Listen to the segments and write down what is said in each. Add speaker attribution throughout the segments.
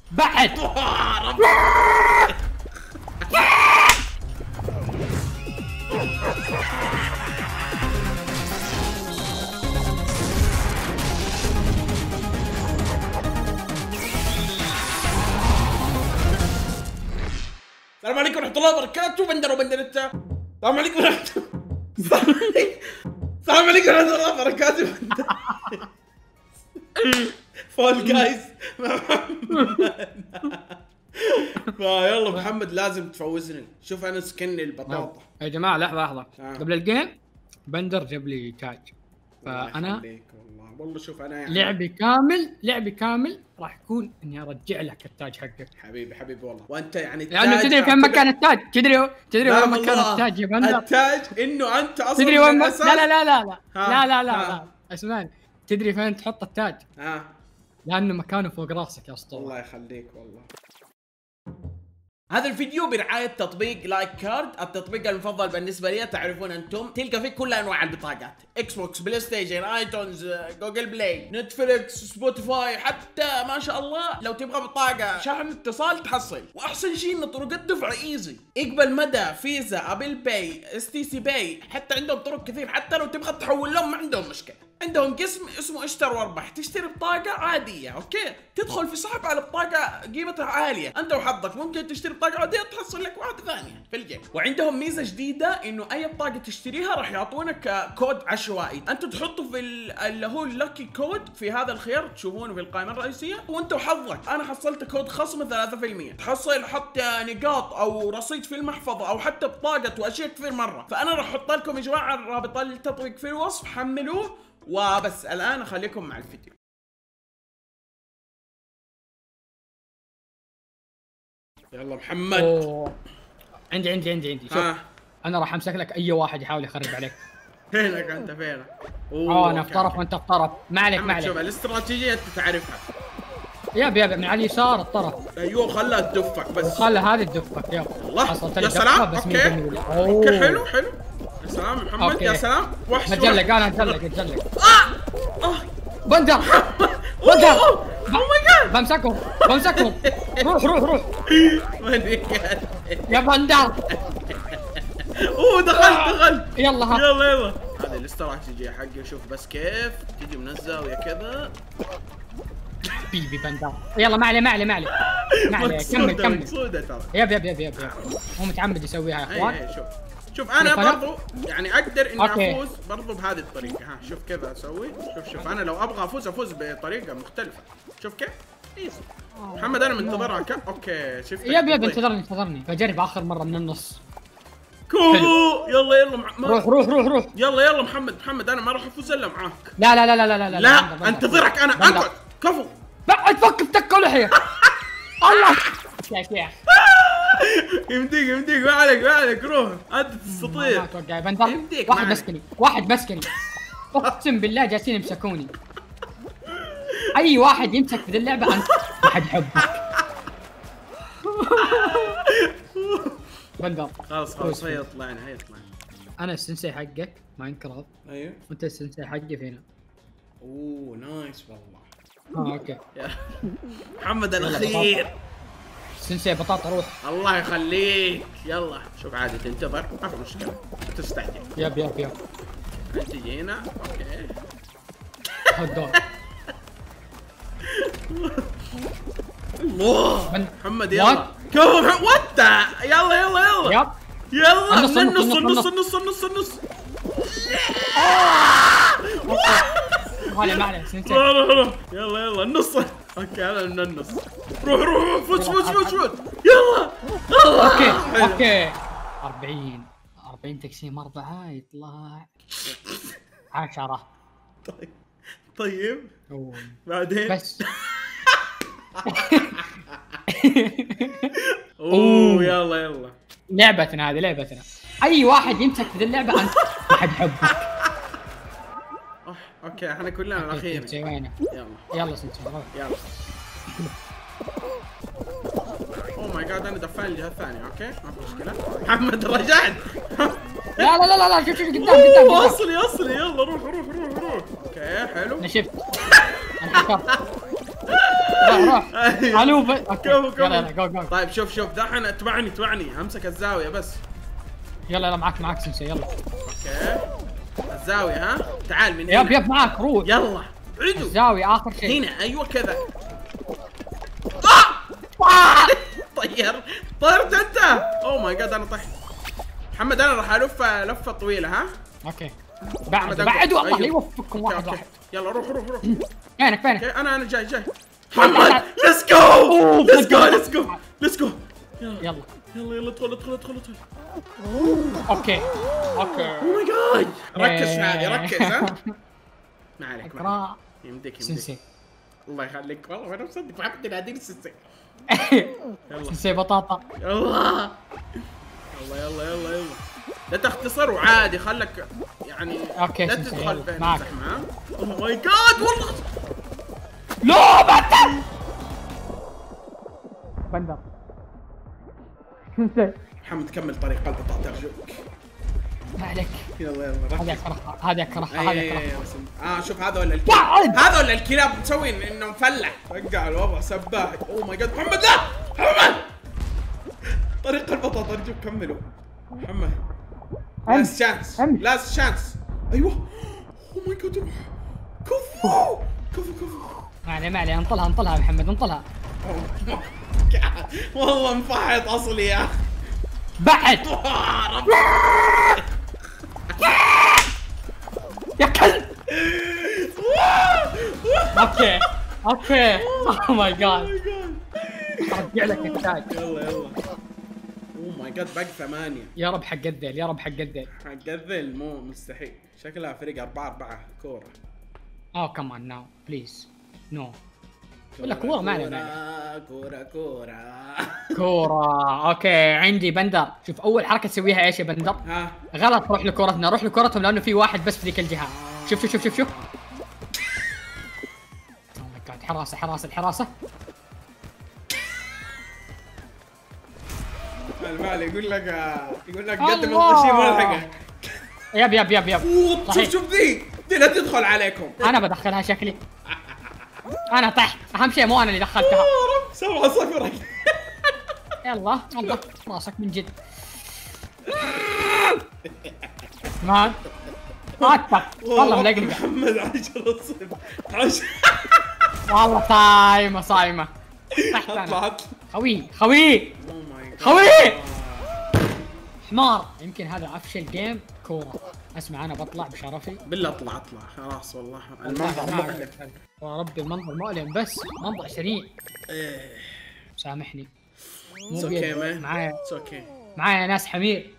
Speaker 1: بعد.
Speaker 2: السلام عليكم ورحمة الله وبركاته. بندر وبندرتا. السلام عليكم ورحمة السلام عليكم ورحمة الله وبركاته. فول جايز. يلا محمد لازم تفوزني. شوف انا سكني البطاطا.
Speaker 1: يا جماعة لحظة قبل الجيم بندر جاب لي تاج، فانا
Speaker 2: والله شوف انا يعني
Speaker 1: لعبي كامل راح يكون اني ارجع لك التاج حقك.
Speaker 2: حبيبي والله. وانت يعني
Speaker 1: لانه تدري فين مكان التاج؟ تدري وين مكان التاج يا بندر؟
Speaker 2: التاج انه انت اصلا
Speaker 1: تدري وين لا اسمعني، تدري فين تحط التاج؟ لانه مكانه فوق راسك يا اسطوره.
Speaker 2: الله يخليك والله. هذا الفيديو برعاية تطبيق لايك كارد، التطبيق المفضل بالنسبة لي. تعرفون انتم تلقى فيه كل انواع البطاقات، اكس بوكس، بلاي ستيشن، ايتونز، جوجل بلاي، نتفليكس، سبوتيفاي، حتى ما شاء الله لو تبغى بطاقة شحن اتصال تحصل. واحسن شيء ان طرق الدفع ايزي، اقبل مدى، فيزا، ابل باي، اس تي سي باي، حتى عندهم طرق كثير. حتى لو تبغى تحول لهم ما عندهم مشكلة. عندهم قسم اسمه اشتر واربح، تشتري بطاقة عادية اوكي، تدخل في سحب على بطاقة قيمتها عالية، انت وحظك ممكن تشتري بطاقة عادية تحصل لك واحدة ثانية في الجيم. وعندهم ميزة جديدة انه اي بطاقة تشتريها راح يعطونك كود عشوائي، انت تحطه في اللي هو اللاكي كود في هذا الخيار تشوفونه في القائمة الرئيسية، وانت وحظك. انا حصلت كود خصم 3%، تحصل حتى نقاط او رصيد في المحفظة او حتى بطاقة واشياء كثير مرة. فانا راح احط لكم يا جماعة رابط التطبيق في الوصف، حملوه. وبس الآن أخليكم مع الفيديو. يلا محمد.
Speaker 1: عندي شوف. أنا راح أمسك لك أي واحد يحاول يخرب عليك.
Speaker 2: فينك أنت فينك؟
Speaker 1: أنا في طرف وأنت في طرف. ما عليك.
Speaker 2: شوف الاستراتيجية أنت تعرفها.
Speaker 1: يا من على اليسار الطرف.
Speaker 2: أيوه خلها تدفك بس.
Speaker 1: خلها هذه تدفك. يلا
Speaker 2: الله يا سلام. أوكي حلو يا سلام محمد. أوكي. يا سلام وحش.
Speaker 1: اتزلق بندر بمسكهم روح يا بندر.
Speaker 2: دخلت.
Speaker 1: يلا
Speaker 2: هذه الاستراتيجية حقي. شوف بس كيف تيجي من الزاوية كذا.
Speaker 1: بيبي بندر. يلا ما عليه كمل. يب هو متعمد يسويها يا اخوان.
Speaker 2: شوف انا برضو يعني اقدر اني افوز برضو بهذه الطريقه. شوف كيف اسوي. شوف انا لو ابغى افوز بطريقه مختلفه. شوف كيف ايزي. محمد انا منتظرها. اوكي شفت.
Speaker 1: يب انتظرني بجرب اخر مره من النص.
Speaker 2: كفو. يلا
Speaker 1: روح.
Speaker 2: يلا محمد انا ما راح افوز الا معاك.
Speaker 1: لا
Speaker 2: انتظرك انا. اقعد كفو.
Speaker 1: بعد فك بتكه لحيه. الله يا شيخ.
Speaker 2: يمديك ما عليك روح انت تستطيع.
Speaker 1: بندر واحد مسكني اقسم بالله جالسين يمسكوني. اي واحد يمسك في ذي اللعبه انت ما حد يحبك. بندر
Speaker 2: خلاص هيا طلعنا.
Speaker 1: انا السنسي حقك ماينكرافت.
Speaker 2: ايوه
Speaker 1: وانت السنسي حقي فينا.
Speaker 2: اوه نايس والله.
Speaker 1: اوكي
Speaker 2: محمد الاخير.
Speaker 1: سنسي بطاطا روح.
Speaker 2: الله يخليك. يلا شوف عادي تنتظر ما في مشكله تستعجل.
Speaker 1: يب
Speaker 2: تجي هنا. اوكي
Speaker 1: هالدور.
Speaker 2: الله محمد يلا كفو. وات يلا النص.
Speaker 1: ما عليه سنسي.
Speaker 2: يلا النص. اوكي انا من النص. روح فوت. يلا
Speaker 1: اوكي 40 تقسيم 4 يطلع 10.
Speaker 2: طيب بعدين
Speaker 1: بس.
Speaker 2: يلا
Speaker 1: لعبتنا اي واحد يمسك في ذي اللعبه انت ما حد يحبك.
Speaker 2: اوكي احنا كلنا الاخير.
Speaker 1: يلا سنسي
Speaker 2: يلا. اوه ماي جاد انا دفعني الجهه الثانيه. اوكي ما في مشكله. محمد رجعت.
Speaker 1: لا شوف قدام.
Speaker 2: وصلي يلا روح. اوكي حلو.
Speaker 1: انا شفت. انا حكرت. روح علوبة. اوكي
Speaker 2: كفو
Speaker 1: يلا يلا جو.
Speaker 2: طيب شوف دحين اتبعني امسك الزاويه بس.
Speaker 1: يلا معك سمسة يلا.
Speaker 2: اوكي الزاويه ها، تعال من هنا.
Speaker 1: يب معك روح.
Speaker 2: يلا عدو
Speaker 1: الزاوية اخر شيء.
Speaker 2: هنا ايوه كذا. طيرت انت. اوه ماي جاد انا طحت. محمد انا راح الف لفه طويله ها.
Speaker 1: اوكي بعد والله لا يوفقكم واحد.
Speaker 2: يلا روح
Speaker 1: فينك
Speaker 2: انا جاي محمد. ليتس جو يلا ادخل.
Speaker 1: اوكي
Speaker 2: او ماي جاد ركز شوي ركز ها. ما عليك يمديك
Speaker 1: سنسي.
Speaker 2: الله يخليك والله انا مصدق محمد يناديني سنسي.
Speaker 1: سنسي بطاطا.
Speaker 2: يلا لا تختصر وعادي خلك يعني.
Speaker 1: اوكي
Speaker 2: لا تدخل في
Speaker 1: معك.
Speaker 2: الزحمه. اوه ماي جاد والله
Speaker 1: لا بندر.
Speaker 2: محمد كمل طريق البطاطا ارجوك.
Speaker 1: ما عليك.
Speaker 2: يلا
Speaker 1: هذه اكرهها.
Speaker 2: شوف هذا ولا الكلاب مسوي انه مفلح. رجع الوضع سباح. اوه ماي جاد محمد لا محمد. طريق البطاطا ارجوك كملوا. محمد لاست شانس ايوه. اوه ماي جاد كفو.
Speaker 1: ما عليه انطلها يا محمد انطلها.
Speaker 2: والله مفحط اصلي يا اخي.
Speaker 1: بعد يا كلب. اوكي اوه ماي جاد ارجع لك التاج.
Speaker 2: يلا اوه ماي جاد باقي 8.
Speaker 1: يا رب حق الذيل
Speaker 2: حق الذيل مو مستحيل. شكلها فريق 4 كوره.
Speaker 1: كمان ناو بليز نو. ولا كورة ما
Speaker 2: علينا.
Speaker 1: كورة. اوكي عندي بندر. شوف اول حركة تسويها ايش يا بندر؟ غلط. روح لكورتهم لانه في واحد بس في ذيك الجهة. شوف اوه ماي جاد حراسة.
Speaker 2: المال يقول لك قدم الشيء ملحقة.
Speaker 1: يب
Speaker 2: شوف ذي لا تدخل عليكم.
Speaker 1: انا بدخلها شكلي. انا طحت. اهم شيء مو انا اللي دخلتها.
Speaker 2: 7-0.
Speaker 1: يلا راسك من جد. مان والله ملقلقة.
Speaker 2: محمد 10-0.
Speaker 1: والله صايمة. طحت انا.
Speaker 2: اطلع
Speaker 1: خوي حمار. يمكن هذا افشل جيم كورة. اسمع انا بطلع بشرفي.
Speaker 2: بالله اطلع خلاص والله المنظر مؤلم.
Speaker 1: وربي المنظر مؤلم بس منظر سريع. سامحني. معايا ناس حمير.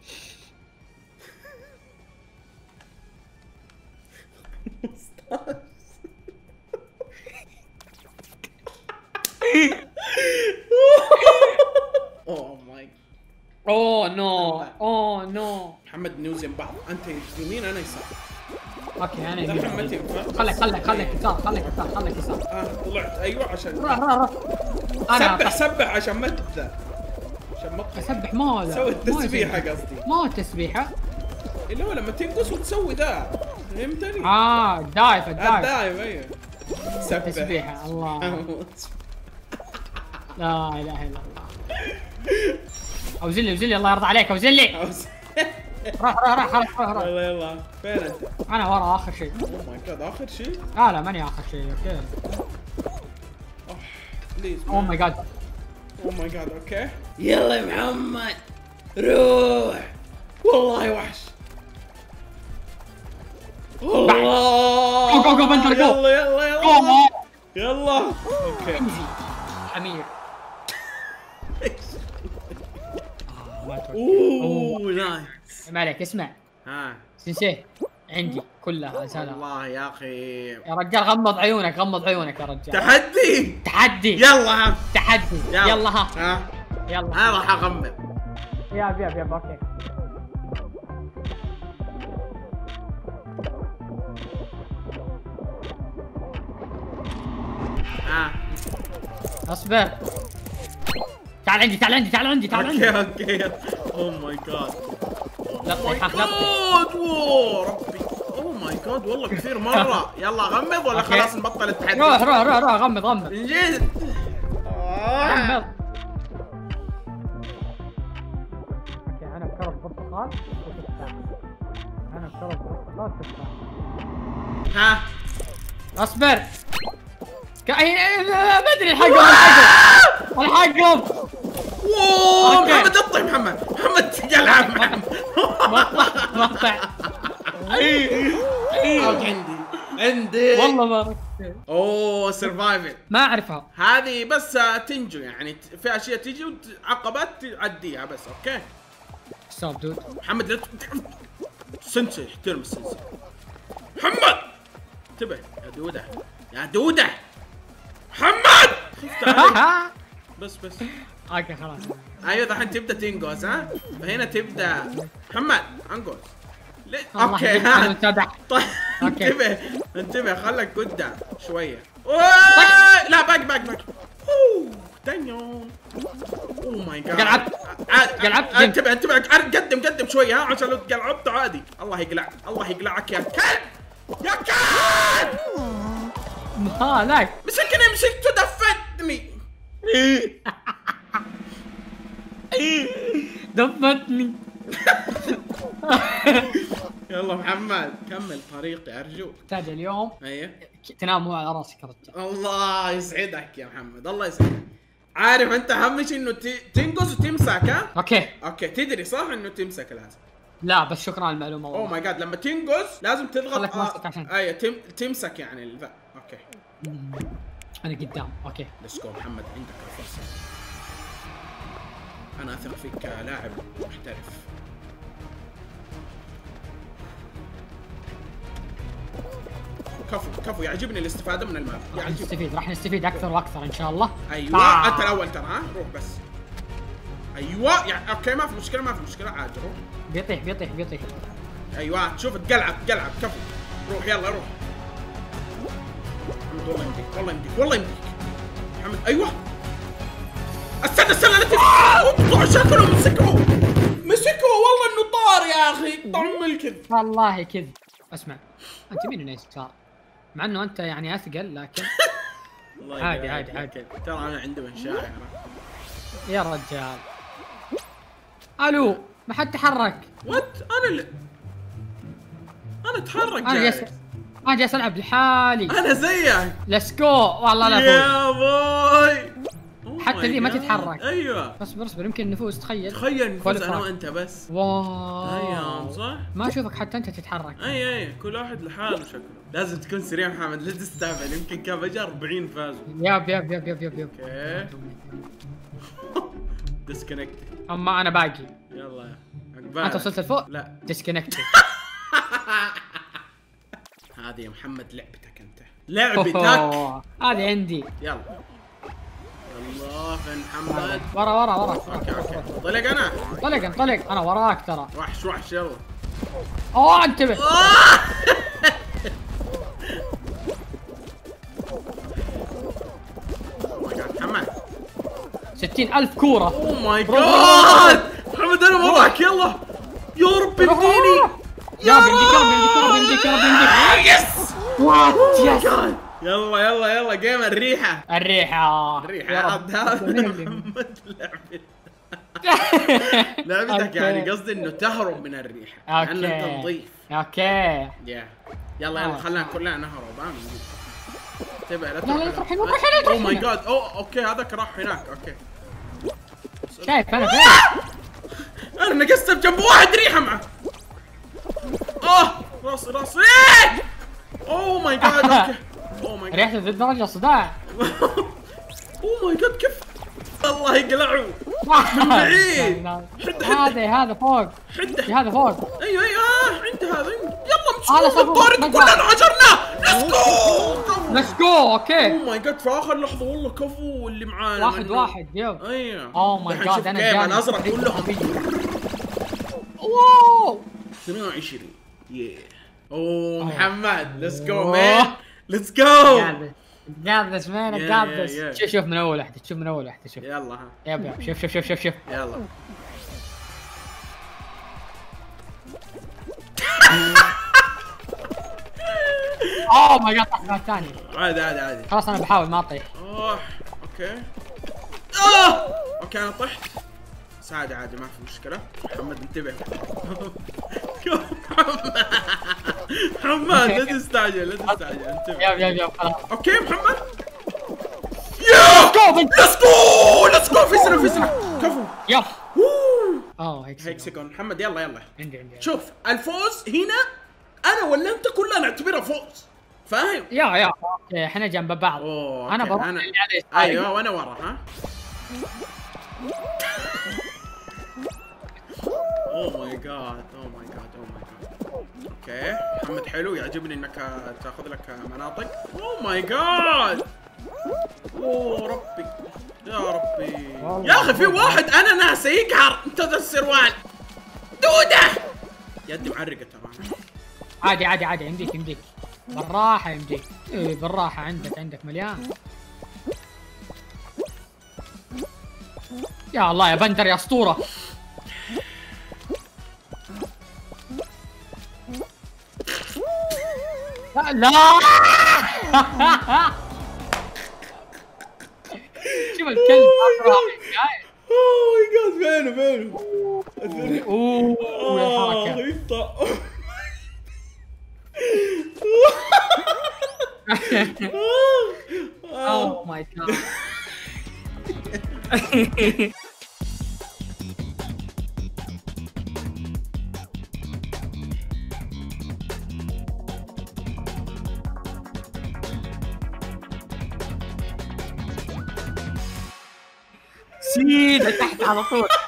Speaker 1: اوه نو
Speaker 2: محمد نوزن بعض. انت يمين انا يسار.
Speaker 1: اوكي انا يمين. خليك يسار.
Speaker 2: طلعت ايوه عشان
Speaker 1: روح. انا
Speaker 2: سبح عشان ما
Speaker 1: اسبح. ما
Speaker 2: سوي التسبيحه قصدي.
Speaker 1: ما التسبيحه
Speaker 2: اللي هو لما تنقص وتسوي ذا. فهمتني؟
Speaker 1: الدايف
Speaker 2: ايوه سبح
Speaker 1: تسبيحه. الله لا اله الا الله. اوزلي الله يرضى عليك. اوزلي. روح.
Speaker 2: يلا فين انت؟
Speaker 1: انا ورا اخر شيء.
Speaker 2: اوه ماي جاد اخر شيء؟
Speaker 1: لا ماني اخر شيء. اوكي
Speaker 2: بليز.
Speaker 1: اوه ماي جاد
Speaker 2: اوكي يلا يا محمد روح. والله وحش.
Speaker 1: جو بندر جو.
Speaker 2: يلا اوكي
Speaker 1: حمير.
Speaker 2: اوه نايس.
Speaker 1: ما عليك. اسمع سنسي عندي كلها سنة.
Speaker 2: والله يا اخي
Speaker 1: يا رجال غمض عيونك يا رجال. تحدي.
Speaker 2: يلا
Speaker 1: تحدي. يلا
Speaker 2: انا راح اغمض.
Speaker 1: يب اوكي. اصبر. تعال عندي.
Speaker 2: اوكي اوه ماي جاد.
Speaker 1: لطي
Speaker 2: ربي. اوه ماي جاد والله كثير مره. يلا غمض ولا خلاص نبطل التحدي؟
Speaker 1: روح روح روح روح غمض غمض
Speaker 2: من جد
Speaker 1: غمض. انا بكرة برتقال وتفاح. انا بكرة برتقال وتفاح.
Speaker 2: ها
Speaker 1: اصبر. ما ادري الحقهم الحقهم.
Speaker 2: واو محمد اطلع. محمد تقلع محمد.
Speaker 1: مقطع
Speaker 2: عندي
Speaker 1: والله ما ركبت.
Speaker 2: اوه سرفايفل
Speaker 1: ما اعرفها.
Speaker 2: هذه بس تنجو يعني في اشياء تيجي وعقبات تعديها بس. اوكي
Speaker 1: ستوب دود.
Speaker 2: محمد لا سنسي احترم السنسي. محمد انتبه يا دوده يا دوده. محمد خفت عليك. بس
Speaker 1: اوكي خلاص.
Speaker 2: ايوه الحين تبدا تنقص. ها فهنا تبدا محمد انقص.
Speaker 1: اوكي ها
Speaker 2: طيب
Speaker 1: اوكي
Speaker 2: انتبه خلك قدام شويه. لا باك دنيو. اوه ماي جاد
Speaker 1: قلعت
Speaker 2: انتبه قدم شويه ها عشان لو قلعت عادي. الله يقلعك يا كلب يا كلب.
Speaker 1: مالك
Speaker 2: مسكته دفتني.
Speaker 1: دفتني.
Speaker 2: يلا محمد كمل طريقي ارجوك.
Speaker 1: تاج اليوم
Speaker 2: ايوه
Speaker 1: تنام مو على راسك يا رجال.
Speaker 2: الله يسعدك يا محمد الله يسعدك. عارف انت اهم شيء انه تنقص وتمسك. ها اوكي تدري صح انه تمسك لازم.
Speaker 1: لا بس شكرا على المعلومه.
Speaker 2: اوه ماي جاد لما تنقص لازم تضغط.
Speaker 1: خليك ماسك عشان
Speaker 2: ايوه تمسك يعني ذا. اوكي
Speaker 1: انا قدام. اوكي
Speaker 2: ليتس جو محمد عندك الفرصه. انا اثق فيك كلاعب محترف. كفو يعجبني الاستفاده من المال.
Speaker 1: راح نستفيد اكثر واكثر ان شاء الله.
Speaker 2: ايوه انت الاول ترى. ها روح بس. ايوه يعني اوكي ما في مشكله عادي روح.
Speaker 1: بيطيح.
Speaker 2: ايوه شوف تقلعب كفو. روح يلا روح. محمد والله يمديك محمد. ايوه استنى لا تطلع. شكله مسكوه والله انه طار يا اخي. طعم الكذب
Speaker 1: والله كذب. اسمع انت مين اللي يسار مع انه انت يعني اثقل لكن عادي
Speaker 2: ترى انا عندي مشاعر
Speaker 1: يا رجال. الو ما حد تحرك.
Speaker 2: وات انا اتحرك.
Speaker 1: انا جالس العب لحالي.
Speaker 2: انا زيك.
Speaker 1: ليتس جو والله لا
Speaker 2: يا بوي.
Speaker 1: حتى ذي ما تتحرك.
Speaker 2: ايوه
Speaker 1: اصبر يمكن نفوز. تخيل
Speaker 2: نفوز انا وانت بس.
Speaker 1: واو
Speaker 2: ايوه صح
Speaker 1: ما اشوفك حتى انت تتحرك.
Speaker 2: اي كل واحد لحاله شكله. لازم تكون سريع محمد لا تستهبل. يمكن كان فجأة 40 فازوا.
Speaker 1: ياب
Speaker 2: اوكي ديسكونكت.
Speaker 1: اما انا باقي.
Speaker 2: يلا
Speaker 1: انت وصلت لفوق؟
Speaker 2: لا
Speaker 1: ديسكونكت.
Speaker 2: هذه يا محمد لعبتك انت. لعبتك
Speaker 1: هذه عندي.
Speaker 2: يلا الله فين محمد.
Speaker 1: ورا
Speaker 2: اوكي طلق انا.
Speaker 1: انطلق انا وراك ترى.
Speaker 2: وحش يلا.
Speaker 1: انتبه.
Speaker 2: محمد
Speaker 1: 60,000 كورة.
Speaker 2: اوه ماي جاد محمد انا وراك. يلا يا رب اديني.
Speaker 1: يا بنديك
Speaker 2: يس
Speaker 1: وات يس.
Speaker 2: يلا جيم الريحة هذا محمد لعبتك يعني قصدي انه تهرب من الريحة لأن انت نظيف.
Speaker 1: اوكي
Speaker 2: يلا خلينا كلنا نهرب. انتبه لا
Speaker 1: تروح.
Speaker 2: اوه ماي جاد اوكي هذاك راح هناك. اوكي
Speaker 1: شايف انا فين.
Speaker 2: انا نقصت بجنب واحد ريحة معه. راسي اوه ماي جاد. اوكي
Speaker 1: ريحته ذي الدرجة صداع.
Speaker 2: اوه ماي جاد كيف الله يقلعه من بعيد.
Speaker 1: هذا فوق. هذا فوق.
Speaker 2: ايوه عند هذا. يلا مسكوه الطارد كلنا هجرناه.
Speaker 1: ليتس جو. اوكي
Speaker 2: اوه ماي جاد في اخر لحظه والله كفو اللي معانا.
Speaker 1: واحد يلا.
Speaker 2: ايوه
Speaker 1: اوه ماي جاد انا جاي
Speaker 2: الازرق كلهم.
Speaker 1: واو
Speaker 2: 22 اوه محمد ليتس جو مان ليتس جو.
Speaker 1: قابلس مان قابلس. شوف من اول واحده. شوف
Speaker 2: يلا ها
Speaker 1: يب شوف
Speaker 2: يلا
Speaker 1: اوه ماي جاد طحت الثاني.
Speaker 2: عادي عادي عادي.
Speaker 1: خلاص انا بحاول ما اطيح.
Speaker 2: اوكي. اوكي انا طحت. بس عادي عادي ما في مشكلة. محمد انتبه. محمد لا تستعجل لا تستعجل انتبه.
Speaker 1: يب خلاص.
Speaker 2: اوكي محمد. ليتس جو في سنة كفو.
Speaker 1: يب.
Speaker 2: هيك سكون محمد يلا.
Speaker 1: عندي.
Speaker 2: شوف الفوز هنا انا ولا انت كلنا نعتبرها فوز. فاهم؟
Speaker 1: يا اوكي احنا جنب بعض. انا بروح
Speaker 2: ايوه وانا ورا ها. اوه ماي جاد. اوكي محمد حلو يعجبني انك تاخذ لك مناطق. اوه ماي جاد. اوه ربي يا ربي يا اخي في واحد انا ناسي يقهر انتظر السروال دودة يدي معرقة ترى.
Speaker 1: عادي يمديك بالراحة يمديك. ايه بالراحة عندك مليان. يا الله يا بندر يا اسطورة. لا شوف الكلب
Speaker 2: اوه ماي جاد فينه
Speaker 1: اوه
Speaker 2: الحركة.
Speaker 1: اوه ماي جاد. سيدة تحت على طول.